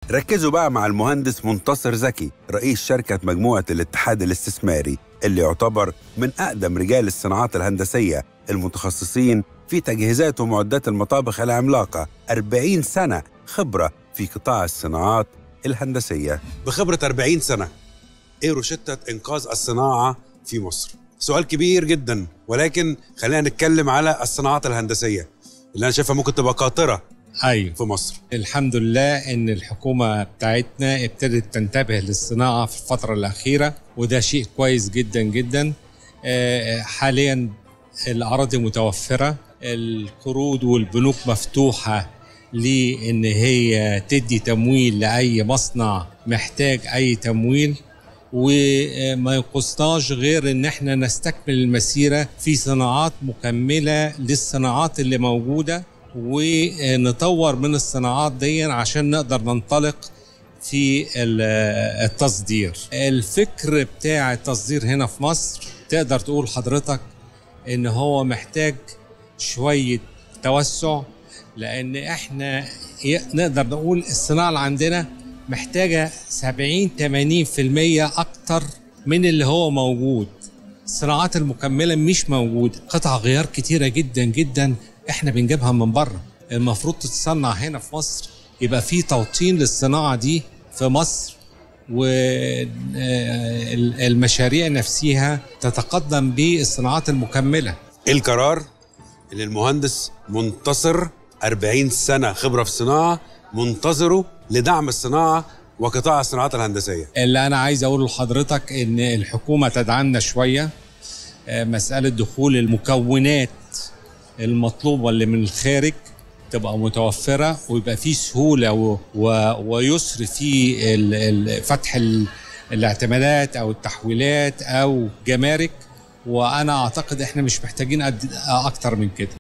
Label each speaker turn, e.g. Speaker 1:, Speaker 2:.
Speaker 1: ركزوا بقى مع المهندس منتصر زكي، رئيس شركة مجموعة الاتحاد الاستثماري، اللي يعتبر من أقدم رجال الصناعات الهندسية المتخصصين في تجهيزات ومعدات المطابخ العملاقة. 40 سنة خبرة في قطاع الصناعات الهندسية. بخبرة 40 سنة، إيه روشتة إنقاذ الصناعة في مصر؟ سؤال كبير جدا، ولكن خلينا نتكلم على الصناعات الهندسية اللي أنا شايفها ممكن تبقى قاطرة في مصر.
Speaker 2: الحمد لله ان الحكومة بتاعتنا ابتدت تنتبه للصناعة في الفترة الأخيرة، وده شيء كويس جدا جدا. حاليا الأراضي متوفرة، القروض والبنوك مفتوحة لأن هي تدي تمويل لأي مصنع محتاج أي تمويل، وما ينقصناش غير ان احنا نستكمل المسيرة في صناعات مكملة للصناعات اللي موجودة، ونطور من الصناعات دي عشان نقدر ننطلق في التصدير. الفكر بتاع التصدير هنا في مصر تقدر تقول حضرتك ان هو محتاج شوية توسع، لان احنا نقدر نقول الصناعة اللي عندنا محتاجة 70-80% اكتر من اللي هو موجود. الصناعات المكملة مش موجود، قطع غيار كتيرة جدا جدا احنا بنجيبها من بره، المفروض تتصنع هنا في مصر، يبقى في توطين للصناعة دي في مصر، والمشاريع نفسها تتقدم بالصناعات المكملة.
Speaker 1: القرار اللي المهندس منتصر 40 سنة خبرة في الصناعة منتظره لدعم الصناعة وقطاع الصناعات الهندسية.
Speaker 2: اللي أنا عايز أقوله لحضرتك إن الحكومة تدعمنا شوية، مسألة دخول المكونات المطلوبة اللي من الخارج تبقى متوفرة، ويبقى فيه سهولة ويسر في فتح الاعتمادات أو التحويلات أو جمارك، وأنا أعتقد إحنا مش محتاجين أكتر من كده.